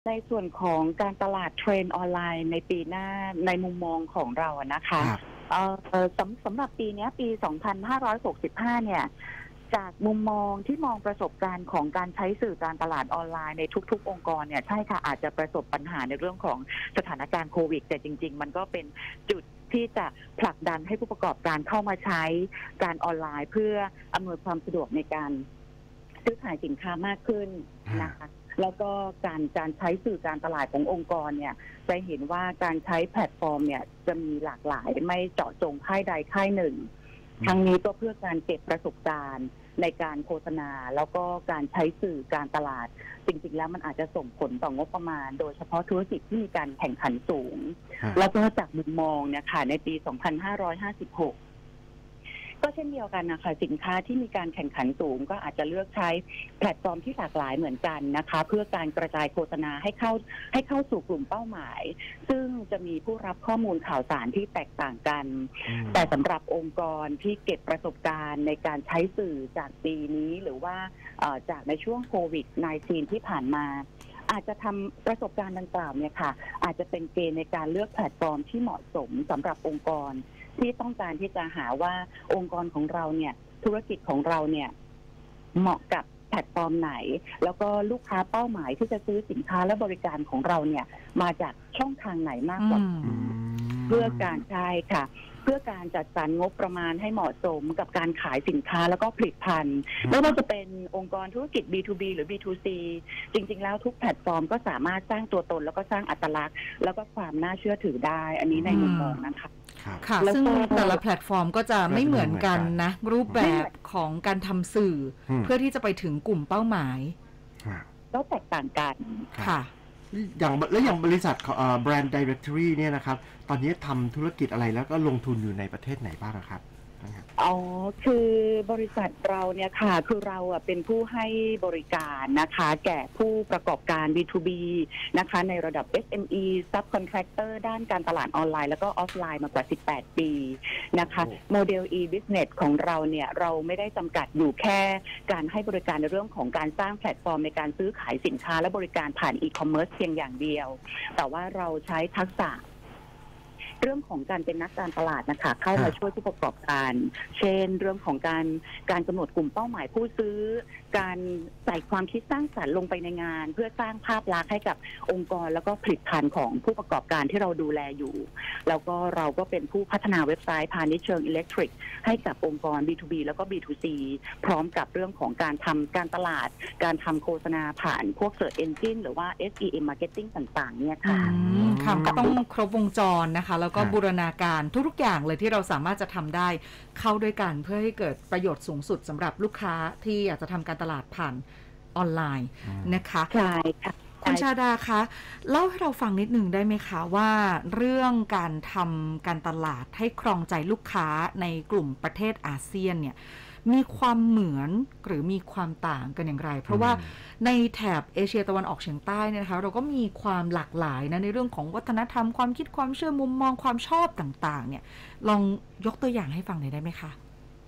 ในส่วนของการตลาดเทรนด์ออนไลน์ในปีหน้าในมุมมองของเรานะคะสำหรับปีนี้ปี 2565 เนี่ยจากมุมมองที่มองประสบการณ์ของการใช้สื่อการตลาดออนไลน์ในทุกๆองค์กรเนี่ยใช่ค่ะอาจจะประสบปัญหาในเรื่องของสถานการณ์โควิดแต่จริงๆมันก็เป็นจุดที่จะผลักดันให้ผู้ประกอบการเข้ามาใช้การออนไลน์เพื่ออำนวยความสะดวกในการซื้อขายสินค้ามากขึ้นนะคะแล้วก็การใช้สื่อการตลาดขององค์กรเนี่ยจะเห็นว่าการใช้แพลตฟอร์มเนี่ยจะมีหลากหลายไม่เจาะจงค่ายใดค่ายหนึ่งทั้งนี้ก็เพื่อการเก็บประสบการณ์ในการโฆษณาแล้วก็การใช้สื่อการตลาดจริงๆแล้วมันอาจจะส่งผลต่องบประมาณโดยเฉพาะธุรกิจที่มีการแข่งขันสูงแล้วก็จากมุมมองเนี่ยค่ะในปี 2556ก็เช่นเดียวกันนะคะสินค้าที่มีการแข่งขันสูงก็อาจจะเลือกใช้แพลตฟอร์มที่หลากหลายเหมือนกันนะคะเพื่อการกระจายโฆษณาให้เข้าสู่กลุ่มเป้าหมายซึ่งจะมีผู้รับข้อมูลข่าวสารที่แตกต่างกันแต่สำหรับองค์กรที่เก็บประสบการณ์ในการใช้สื่อจากปีนี้หรือว่าจากในช่วงโควิด -19 ที่ผ่านมาอาจจะทำประสบการณ์ดังกล่าวเนี่ยค่ะอาจจะเป็นเกณฑ์ในการเลือกแพลตฟอร์มที่เหมาะสมสำหรับองค์กรที่ต้องการที่จะหาว่าองค์กรของเราเนี่ยธุรกิจของเราเนี่ยเหมาะกับแพลตฟอร์มไหนแล้วก็ลูกค้าเป้าหมายที่จะซื้อสินค้าและบริการของเราเนี่ยมาจากช่องทางไหนมากกว่าเพื่อการใช้ค่ะเพื่อการจัดสรรงบประมาณให้เหมาะสมกับการขายสินค้าแล้วก็ผลิตภัณฑ์ไม่ว่าจะเป็นองค์กรธุรกิจ B2B หรือ B2C จริงๆแล้วทุกแพลตฟอร์มก็สามารถสร้างตัวตนแล้วก็สร้างอัตลักษณ์แล้วก็ความน่าเชื่อถือได้อันนี้ในมุมมองนะคะค่ะซึ่งแต่ละแพลตฟอร์มก็จะไม่เหมือนกันนะรูปแบบของการทำสื่อเพื่อที่จะไปถึงกลุ่มเป้าหมายก็แตกต่างกันค่ะอย่างบริษัทแบรนด์ Directory เนี่ยนะครับตอนนี้ทำธุรกิจอะไรแล้วก็ลงทุนอยู่ในประเทศไหนบ้างครับอ๋อคือบริษัทเราเนี่ยค่ะคือเราเป็นผู้ให้บริการนะคะแก่ผู้ประกอบการ B2B นะคะในระดับ SME Subcontractor ด้านการตลาดออนไลน์แล้วก็ออฟไลน์มากว่า18 ปีนะคะโมเดล e-business ของเราเนี่ยเราไม่ได้จำกัดอยู่แค่การให้บริการในเรื่องของการสร้างแพลตฟอร์มในการซื้อขายสินค้าและบริการผ่านอีคอมเมิร์ซเพียงอย่างเดียวแต่ว่าเราใช้ทักษะเรื่องของการเป็นนักการตลาดนะคะเข้ามาช่วยผู้ประกอบการเช่นเรื่องของการกำหนดกลุ่มเป้าหมายผู้ซื้อการใส่ความคิดสร้างสรรค์ลงไปในงานเพื่อสร้างภาพลักษณ์ให้กับองค์กรแล้วก็ผลิตภัณฑ์ของผู้ประกอบการที่เราดูแลอยู่แล้วก็เราก็เป็นผู้พัฒนาเว็บไซต์พาณิชย์เชิงอิเล็กทริกให้กับองค์กร B2B แล้วก็ B2C พร้อมกับเรื่องของการทำการตลาดการทำโฆษณาผ่านพวก Search Engine หรือว่า SEM Marketing ต่างๆเนี่ยค่ะค่ะก็ต้องครบวงจรนะคะแล้วก็บูรณาการทุกๆอย่างเลยที่เราสามารถจะทำได้เข้าด้วยกันเพื่อให้เกิดประโยชน์สูงสุดสำหรับลูกค้าที่อยากจะทำการตลาดผ่านออนไลน์นะคะใช่ค่ะคุณชาดาคะเล่าให้เราฟังนิดหนึ่งได้ไหมคะว่าเรื่องการทำการตลาดให้ครองใจลูกค้าในกลุ่มประเทศอาเซียนเนี่ยมีความเหมือนหรือมีความต่างกันอย่างไรเพราะว่าในแถบเอเชียตะวันออกเฉียงใต้เนี่ยนะคะเราก็มีความหลากหลายนะในเรื่องของวัฒนธรรมความคิดความเชื่อมุมมองความชอบต่างๆเนี่ยลองยกตัวอย่างให้ฟังหน่อยได้ไหมคะ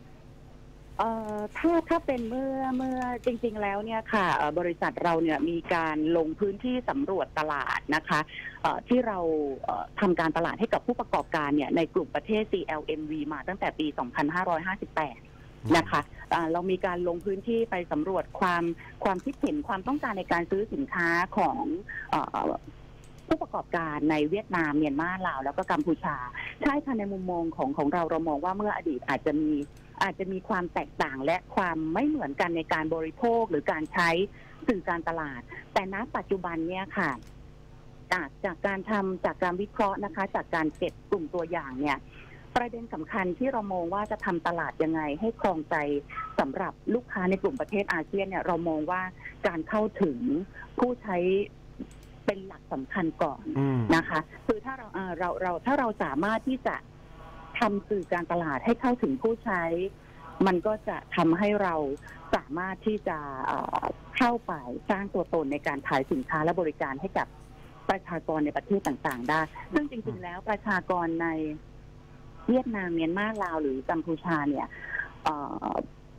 ถ้าเป็นเมื่อจริงๆแล้วเนี่ยค่ะบริษัทเราเนี่ยมีการลงพื้นที่สำรวจตลาดนะคะที่เราทำการตลาดให้กับผู้ประกอบการเนี่ยในกลุ่มประเทศ CLMV มาตั้งแต่ปี 2558 นะคะเรามีการลงพื้นที่ไปสำรวจความคิดเห็นความต้องการในการซื้อสินค้าของผู้ประกอบการในเวียดนามเมียนมาลาวแล้วก็กัมพูชาใช่ค่ะในมุมมองของเรามองว่าเมื่ออดีตอาจจะมีความแตกต่างและความไม่เหมือนกันในการบริโภคหรือการใช้สื่อการตลาดแต่ณปัจจุบันเนี่ยค่ะจากการวิเคราะห์นะคะจากการเก็บกลุ่มตัวอย่างเนี่ยประเด็นสำคัญที่เรามองว่าจะทำตลาดยังไงให้ครองใจสำหรับลูกค้าในกลุ่มประเทศอาเซียนเนี่ยเรามองว่าการเข้าถึงผู้ใช้เป็นหลักสำคัญก่อนนะคะคือถ้าเราสามารถที่จะทำสื่อการตลาดให้เข้าถึงผู้ใช้มันก็จะทำให้เราสามารถที่จะเข้าไปสร้างตัวตนในการขายสินค้าและบริการให้กับประชากรในประเทศต่างๆได้ซึ่งจริงๆแล้วประชากรในเวียดนามเมียนมาลาวหรือกัมพูชาเนี่ย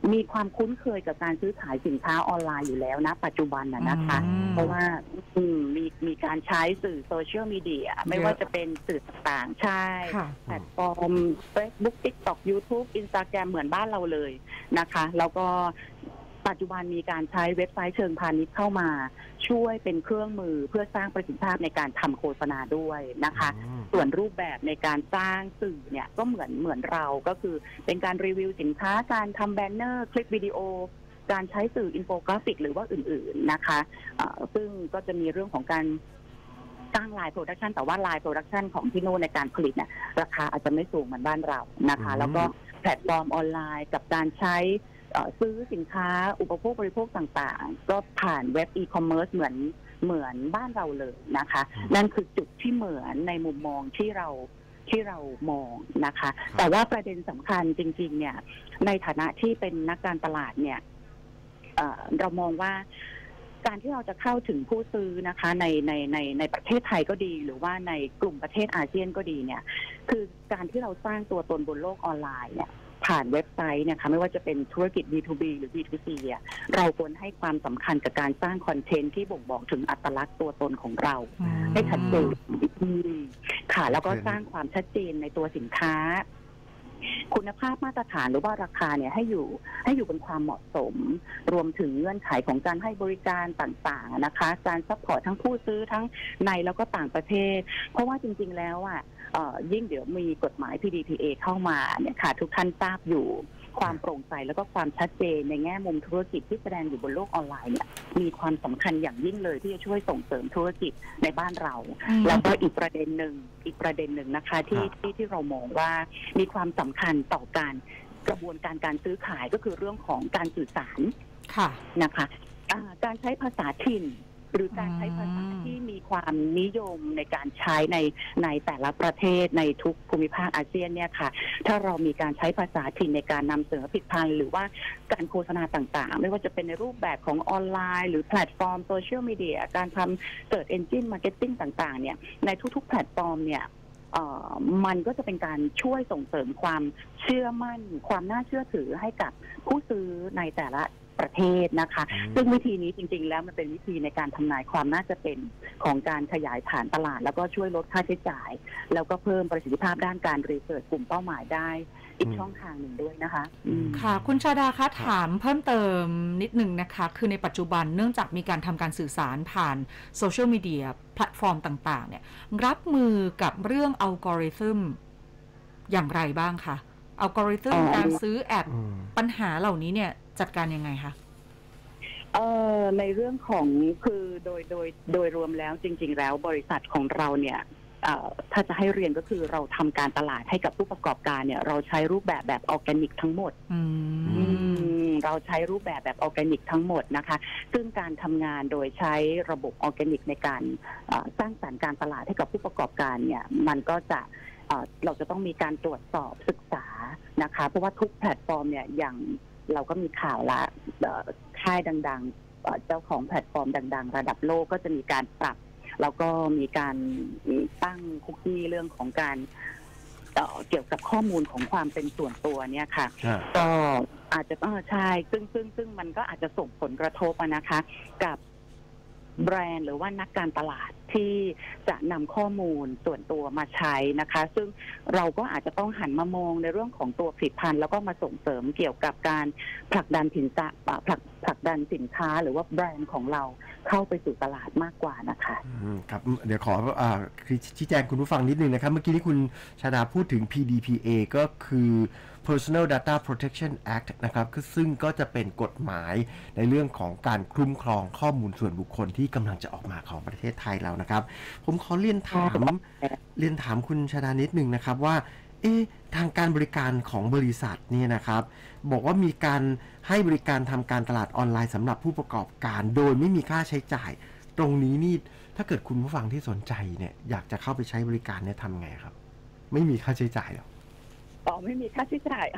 มีความคุ้นเคยกับการซื้อขายสินค้าออนไลน์อยู่แล้วนะปัจจุบันนะคะเพราะว่ามีการใช้สื่อโซเชียลมีเดียไม่ว่าจะเป็นสื่อต่างๆใช่แพลตฟอร์ม Facebook TikTok YouTube Instagram เหมือนบ้านเราเลยนะคะแล้วก็ปัจจุบันมีการใช้เว็บไซต์เชิงพาณิชย์เข้ามาช่วยเป็นเครื่องมือเพื่อสร้างประสิทธิภาพในการทำโฆษณาด้วยนะคะส่วนรูปแบบในการสร้างสื่อเนี่ยก็เหมือนเราก็คือเป็นการรีวิวสินค้าการทำแบนเนอร์คลิปวิดีโอการใช้สื่ออินโฟกราฟิกหรือว่าอื่นๆนะคะซึ่งก็จะมีเรื่องของการสร้างไลน์โปรดักชันแต่ว่าไลน์โปรดักชันของที่โน่นในการผลิตเนี่ยราคาอาจจะไม่สูงเหมือนบ้านเรานะคะแล้วก็แพลตฟอร์มออนไลน์กับการใช้ซื้อสินค้าอุปโภคบริโภคต่างๆก็ผ่านเว็บอีคอมเมิร์ซเหมือนบ้านเราเลยนะคะนั่นคือจุดที่เหมือนในมุมมองที่เรามองนะคะแต่ว่าประเด็นสำคัญจริงๆเนี่ยในฐานะที่เป็นนักการตลาดเนี่ยเรามองว่าการที่เราจะเข้าถึงผู้ซื้อนะคะในประเทศไทยก็ดีหรือว่าในกลุ่มประเทศอาเซียนก็ดีเนี่ยคือการที่เราสร้างตัวตนบนโลกออนไลน์เนี่ยผ่านเว็บไซต์เนี่ยค่ะไม่ว่าจะเป็นธุรกิจ B2B หรือ B2C เราควรให้ความสำคัญกับการสร้างคอนเทนต์ที่บ่งบอกถึงอัตลักษณ์ตัวตนของเราให้ชัดเจนค่ะแล้วก็สร้างความชัดเจนในตัวสินค้าคุณภาพมาตรฐานหรือว่าราคาเนี่ยให้อยู่บนความเหมาะสมรวมถึงเงื่อนไขของการให้บริการต่างๆนะคะการซัพพอร์ตทั้งผู้ซื้อทั้งในแล้วก็ต่างประเทศเพราะว่าจริงๆแล้วยิ่งเดี๋ยวมีกฎหมาย PDPA เข้ามาเนี่ยค่ะทุกท่านทราบอยู่ความโปร่งใสแล้วก็ความชัดเจนในแง่มุมธุรกิจที่แสดงอยู่บนโลกออนไลน์เนี่ยมีความสำคัญอย่างยิ่งเลยที่จะช่วยส่งเสริมธุรกิจในบ้านเราแล้วก็อีกประเด็นหนึ่งนะคะที่เรามองว่ามีความสำคัญต่อการกระบวนการซื้อขายก็คือเรื่องของการสื่อสารนะคะการใช้ภาษาถิ่นหรือการใช้ภาษาที่มีความนิยมในการใช้ในแต่ละประเทศในทุกภูมิภาคอาเซียนเนี่ยค่ะถ้าเรามีการใช้ภาษาถิ่นในการนำเสนอผลิตภัณฑ์หรือว่าการโฆษณาต่างๆไม่ว่าจะเป็นในรูปแบบของออนไลน์หรือแพลตฟอร์มโซเชียลมีเดียการทำSearch Engine Marketingต่างๆเนี่ยในทุกๆแพลตฟอร์มเนี่ยมันก็จะเป็นการช่วยส่งเสริมความเชื่อมั่นความน่าเชื่อถือให้กับผู้ซื้อในแต่ละประเทศนะคะซึ่งวิธีนี้จริงๆแล้วมันเป็นวิธีในการทำนายความน่าจะเป็นของการขยายฐานตลาดแล้วก็ช่วยลดค่าใช้จ่ายแล้วก็เพิ่มประสิทธิภาพด้านการรีเสิร์ชกลุ่มเป้าหมายได้อีกช่องทางหนึ่งด้วยนะคะค่ะคุณชาดาคะถามเพิ่มเติมนิดนึงนะคะคือในปัจจุบันเนื่องจากมีการทำการสื่อสารผ่านโซเชียลมีเดียแพลตฟอร์มต่างๆเนี่ยรับมือกับเรื่องอัลกอริทึมอย่างไรบ้างคะอัลกอริทึมการซื้อแอดปัญหาเหล่านี้เนี่ยจัดการยังไงคะในเรื่องของคือโดยรวมแล้วจริงๆแล้วบริษัทของเราเนี่ยถ้าจะให้เรียนก็คือเราทำการตลาดให้กับผู้ประกอบการเนี่ยเราใช้รูปแบบออร์แกนิกทั้งหมดเราใช้รูปแบบออร์แกนิกทั้งหมดนะคะซึ่งการทำงานโดยใช้ระบบออร์แกนิกในการสร้างสรรค์การตลาดให้กับผู้ประกอบการเนี่ยมันก็จะเราจะต้องมีการตรวจสอบศึกษานะคะเพราะว่าทุกแพลตฟอร์มเนี่ยอย่างเราก็มีข่าวละค่ายดังๆเจ้าของแพลตฟอร์มดังๆระดับโลกก็จะมีการปรับแล้วก็มีการตั้งคุกกี้เรื่องของการเกี่ยวกับข้อมูลของความเป็นส่วนตัวเนี่ยค่ะก็อาจจะใช่ซึ่งมันก็อาจจะส่งผลกระทบนะคะกับแบรนด์หรือว่านักการตลาดที่จะนำข้อมูลส่วนตัวมาใช้นะคะซึ่งเราก็อาจจะต้องหันมามองในเรื่องของตัวผลิตภัณฑ์แล้วก็มาส่งเสริมเกี่ยวกับการผลักดันสินค้าหรือว่าแบรนด์ของเราเข้าไปสู่ตลาดมากกว่านะคะครับเดี๋ยวขอชี้แจงคุณผู้ฟังนิดนึงนะครับเมื่อกี้ที่คุณชาดาพูดถึง PDPA ก็คือ Personal Data Protection Act นะครับซึ่งก็จะเป็นกฎหมายในเรื่องของการคุ้มครองข้อมูลส่วนบุคคลที่กำลังจะออกมาของประเทศไทยแล้วนะครับผมขอเรียนถามคุณชาดานิดนึงนะครับว่าทางการบริการของบริษัทเนี่ยนะครับบอกว่ามีการให้บริการทำการตลาดออนไลน์สำหรับผู้ประกอบการโดยไม่มีค่าใช้จ่ายตรงนี้นี่ถ้าเกิดคุณผู้ฟังที่สนใจเนี่ยอยากจะเข้าไปใช้บริการเนี่ยทำไงครับไม่มีค่าใช้จ่ายหรอไม่มีค่าใช้จ่าย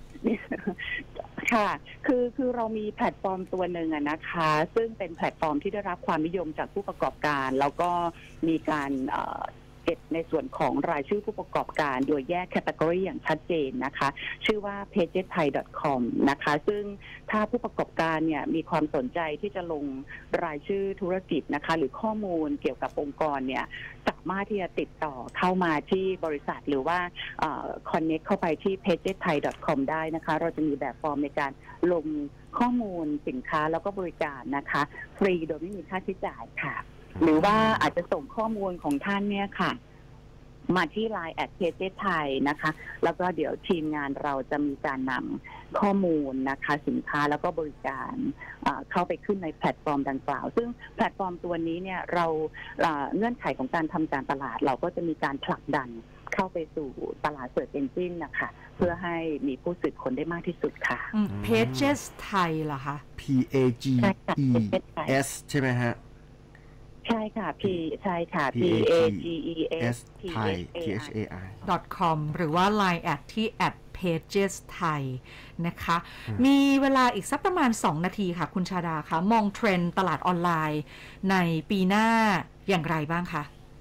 ค่ะคือเรามีแพลตฟอร์มตัวหนึ่งนะคะซึ่งเป็นแพลตฟอร์มที่ได้รับความนิยมจากผู้ประกอบการแล้วก็มีการเก็บในส่วนของรายชื่อผู้ประกอบการโดยแยกแคตตากรีอย่างชัดเจนนะคะชื่อว่า pagesthai.com นะคะซึ่งถ้าผู้ประกอบการเนี่ยมีความสนใจที่จะลงรายชื่อธุรกิจนะคะหรือข้อมูลเกี่ยวกับองค์กรเนี่ยสามารถที่จะติดต่อเข้ามาที่บริษัทหรือว่าconnect เข้าไปที่ pagesthai.com ได้นะคะเราจะมีแบบฟอร์มในการลงข้อมูลสินค้าแล้วก็บริการนะคะฟรีโดยไม่มีค่าใช้จ่ายค่ะหรือว่าอาจจะส่งข้อมูลของท่านเนี่ยค่ะมาที่ Line @pagesthai นะคะแล้วก็เดี๋ยวทีมงานเราจะมีการนำข้อมูลนะคะสินค้าแล้วก็บริการเข้าไปขึ้นในแพลตฟอร์มดังกล่าวซึ่งแพลตฟอร์มตัวนี้เนี่ยเราเงื่อนไขของการทำการตลาดเราก็จะมีการผลักดันเข้าไปสู่ตลาดSearch Engineนะคะเพื่อให้มีผู้สืบค้นได้มากที่สุดค่ะ Pages Thai เหรอคะ PAGES ใช่ไหมฮะใช่ค่ะ ใช่ค่ะ PAGES .com หรือว่า Line ที่ @pages thai นะคะมีเวลาอีกสักประมาณ2นาทีค่ะคุณชาดาคะมองเทรนด์ตลาดออนไลน์ในปีหน้าอย่างไรบ้างคะ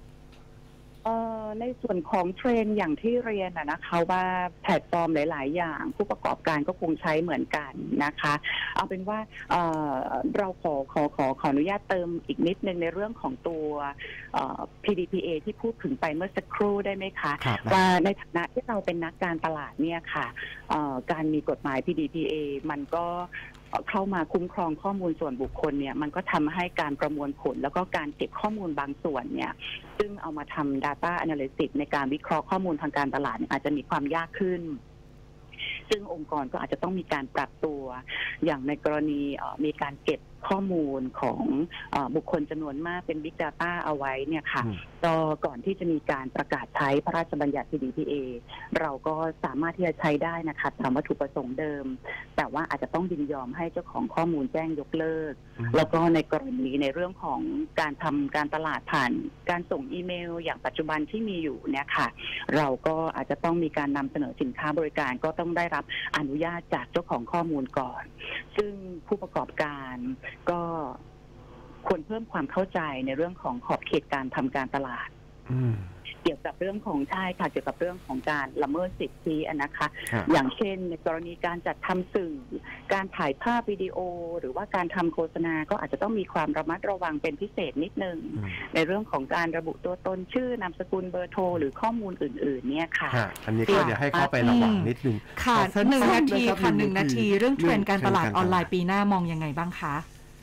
ในส่วนของเทรนด์อย่างที่เรียนนะคะว่าแพลตฟอร์มหลายๆอย่างผู้ประกอบการก็คงใช้เหมือนกันนะคะเอาเป็นว่าเราขออนุญาตเติมอีกนิดนึงในเรื่องของตัว PDPA ที่พูดถึงไปเมื่อสักครู่ได้ไหมคะว่าในฐานะที่เราเป็นนักการตลาดเนี่ยค่ะการมีกฎหมาย PDPA มันก็เข้ามาคุ้มครองข้อมูลส่วนบุคคลเนี่ยมันก็ทำให้การประมวลผลแล้วก็การเก็บข้อมูลบางส่วนเนี่ยซึ่งเอามาทำ data analysis ในการวิเคราะห์ข้อมูลทางการตลาดอาจจะมีความยากขึ้นซึ่งองค์กรก็อาจจะต้องมีการปรับตัวอย่างในกรณีมีการเก็บข้อมูลของบุคคลจำนวนมากเป็น Big Data เอาไว้เนี่ยค่ะก็ก่อนที่จะมีการประกาศใช้พระราชบัญญัติ PDPA เราก็สามารถที่จะใช้ได้นะคะตามวัตถุประสงค์เดิมแต่ว่าอาจจะต้องยินยอมให้เจ้าของข้อมูลแจ้งยกเลิกแล้วก็ในกรณีในเรื่องของการทำการตลาดผ่านการส่งอีเมลอย่างปัจจุบันที่มีอยู่เนี่ยค่ะเราก็อาจจะต้องมีการนำเสนอสินค้าบริการก็ต้องได้รับอนุญาตจากเจ้าของข้อมูลก่อนซึ่งผู้ประกอบการก็ควรเพิ่มความเข้าใจในเรื่องของขอบเขตการทำการตลาดเกี่ยวกับเรื่องของเกี่ยวกับเรื่องของการละเมิดสิทธินะคะอย่างเช่นในกรณีการจัดทำสื่อการถ่ายภาพวิดีโอหรือว่าการทำโฆษณาก็อาจจะต้องมีความระมัดระวังเป็นพิเศษนิดนึงในเรื่องของการระบุตัวตนชื่อนามสกุลเบอร์โทรหรือข้อมูลอื่นๆเนี่ยค่ะอันนี้ก็เดี๋ยวให้เข้าไประวังนิดนึงค่ะ1 นาทีค่ะ1 นาทีเรื่องเทรนด์การตลาดออนไลน์ปีหน้ามองยังไงบ้างคะ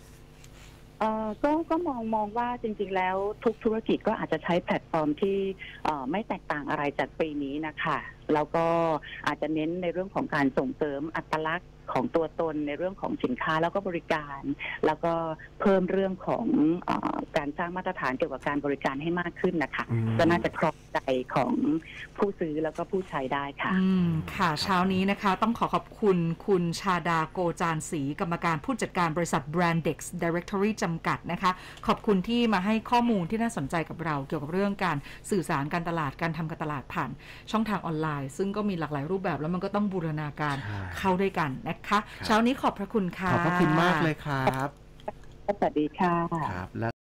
ก็มองว่าจริงๆแล้วทุกธุรกิจก็อาจจะใช้แพลตฟอร์มที่ไม่แตกต่างอะไรจากปีนี้นะคะแล้วก็อาจจะเน้นในเรื่องของการส่งเสริมอัตลักษณ์ของตัวตนในเรื่องของสินค้าแล้วก็บริการแล้วก็เพิ่มเรื่องของการสร้างมาตรฐานเกี่ยวกับการบริการให้มากขึ้นนะคะก็น่าจะครองใจของผู้ซื้อแล้วก็ผู้ใช้ได้ค่ะค่ะเช้านี้นะคะต้องขอบคุณคุณชาดาโกจานศรีกรรมการผู้จัดการบริษัท Brandex Directory จำกัดนะคะขอบคุณที่มาให้ข้อมูลที่น่าสนใจกับเราเกี่ยวกับเรื่องการสื่อสารการตลาดการทำการตลาดผ่านช่องทางออนไลน์ซึ่งก็มีหลากหลายรูปแบบแล้วมันก็ต้องบูรณาการเข้าด้วยกันนะคะเช้านี้ขอบพระคุณค่ะขอบพระคุณมากเลยครับสวัสดีค่ะ